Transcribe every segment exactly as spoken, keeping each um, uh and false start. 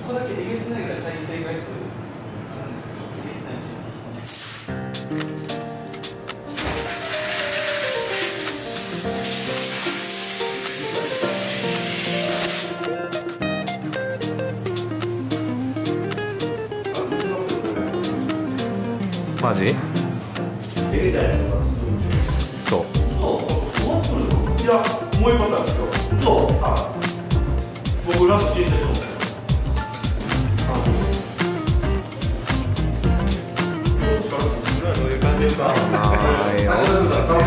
個だけえげつないぐらい再生回数あるんですけど、えげつないし。 マジ？そう。 いや、もう一個あったんですよ。そう。僕ラスト申請しましたよ。どういう感じですか？ありがとうございます。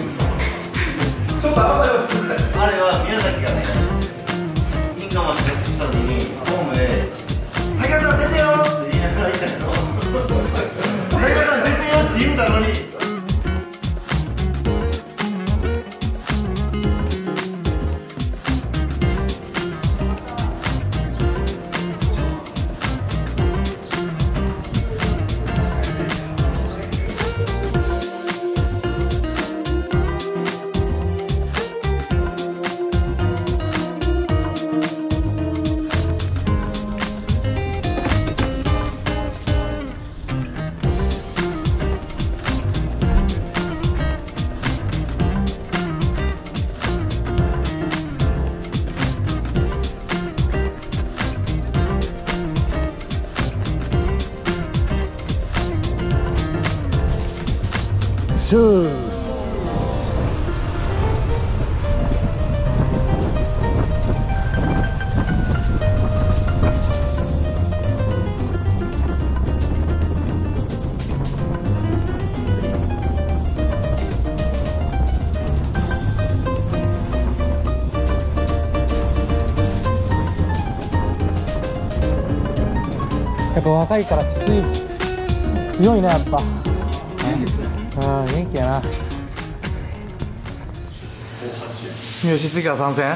ちょっとあれは宮崎がね、インカマした時にホームで「竹さん出てよ!」って言いながら言ったけど「竹さん出てよ!」って言うたのに。 シュース。やっぱ若いからきつい、強いねやっぱ。うん、元気やな。よし、次から参戦。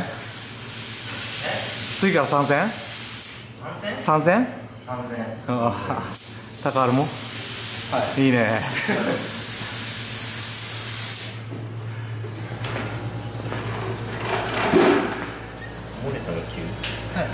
次から参戦。参戦。参戦。ああ、高原も。はい。いいね。モネさんが急。はい。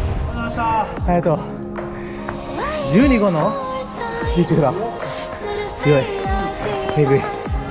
えっとじゅうに号の ジーツー だ。 強い。えぐい。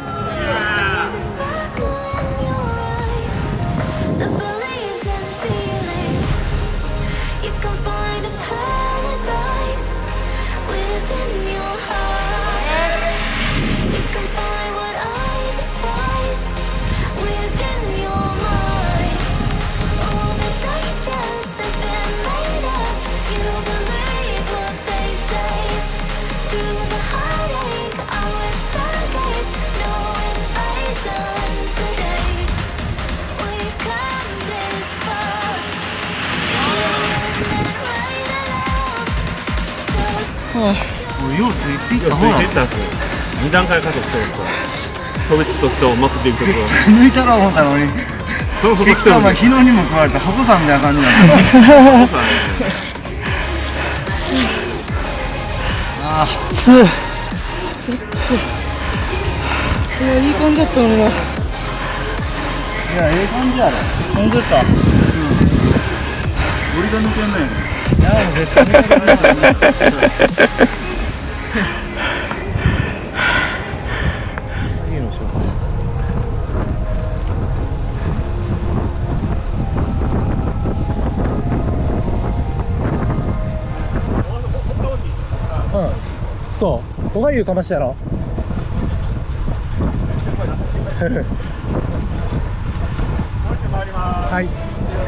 もうようついていった方がに段階加速してると飛びつくと人をまくっていくとこ抜いたら思ったのに結果まあ日野にも食われてハコさんみたいな感じになったあーきつい。ちょっといやいい感じだったのにな。いやええ感じやろ。 本当ですか。 俺が抜けんないの。 いやもう絶対抜けない。いいのしようか。うん、そう、こがゆうかましたやろ。はい。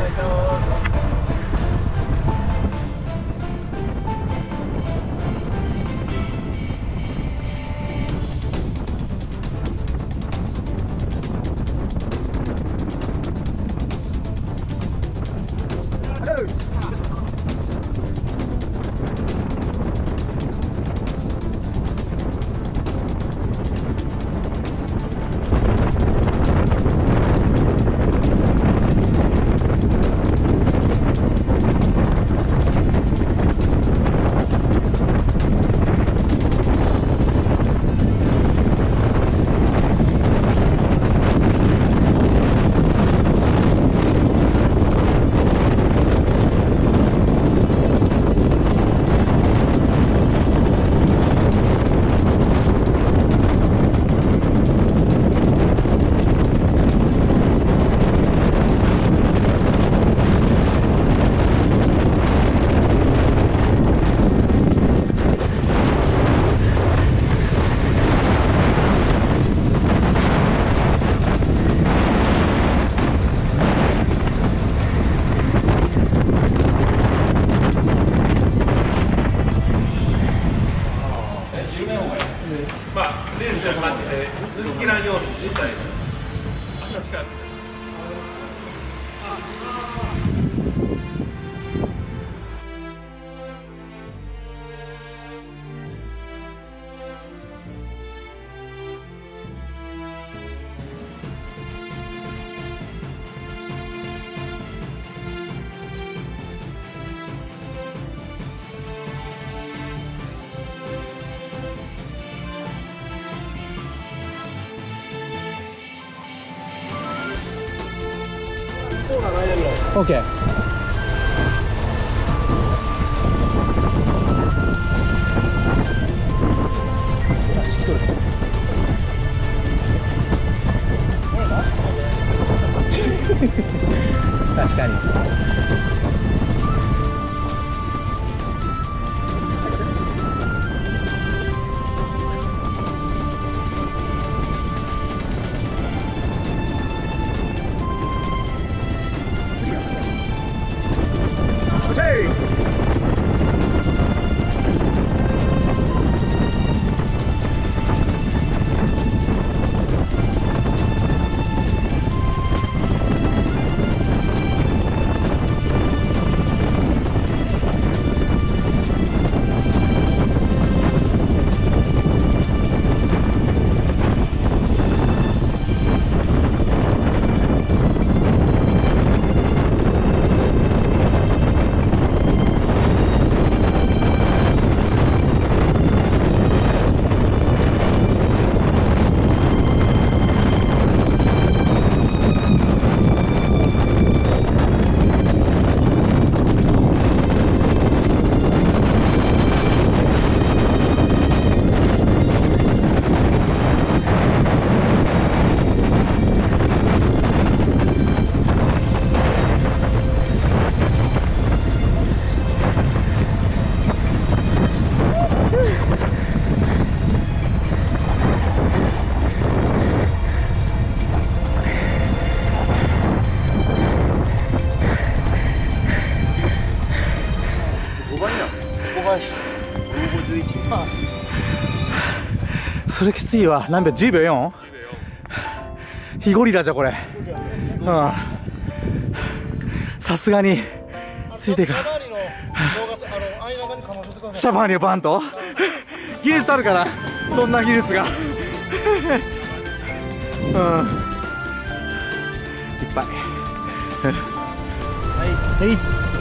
まあレールみたいな感じで抜けないようにしたいです。足の力。 オッケー。足きとる。確かに。 それきついわ。何秒？じゅうびょうよん？非ゴリラじゃこれ。うん。さすがについてか。シャバーニのバント技術あるから、そんな技術が。うん。いっぱい。はい。はい。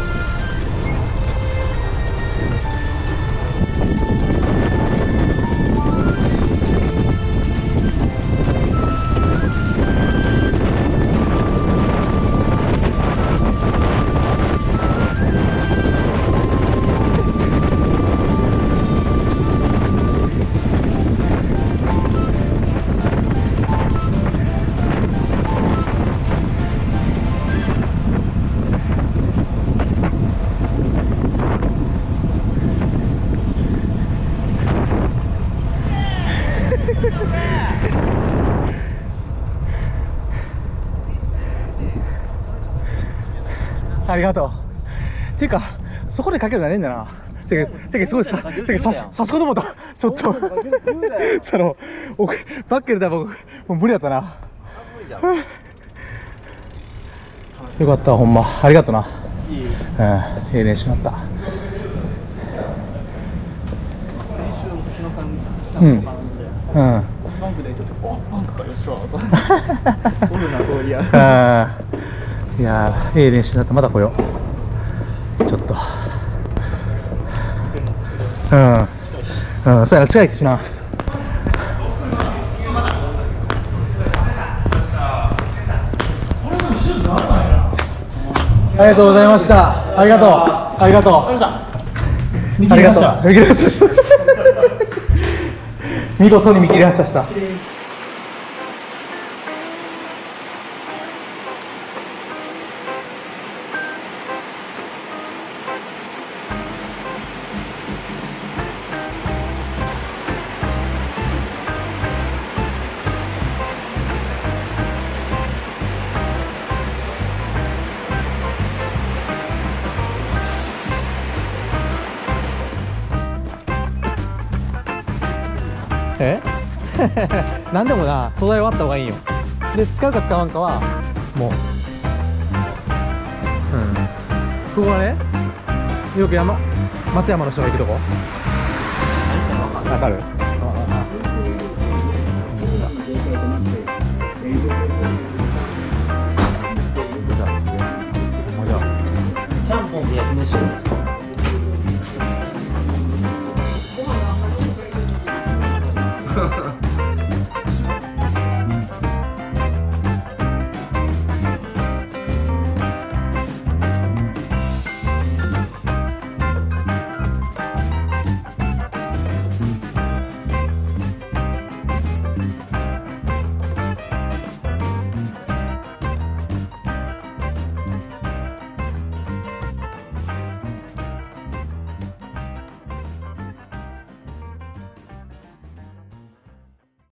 ありがとう。っていうか、そこでかけるのはねえんだな。てか、てか、すごいさ、てか、差し、差し込もうと思った。ちょっと。その、僕、バッケルだ、僕、もう無理だったな。よかった、ほんま、ありがとうな。いい。うん、ええ練習になった。うん。うん。バンクでちょっと、お、バンクかよっしゃ。おるな、そういや。いやー、ええ練習になった。まだ来よう。ちょっと。うん。うん、そうやな、近いしな。ありがとうございました。ありがとう。ありがとう。ありがとう。見切り発車した。見事に見切り発車した。えなんでもな、素材はあった方がいいよ。で、使うか使わんかはもう、うん、ここはね、よく山松山の人が行くとこ。わかる。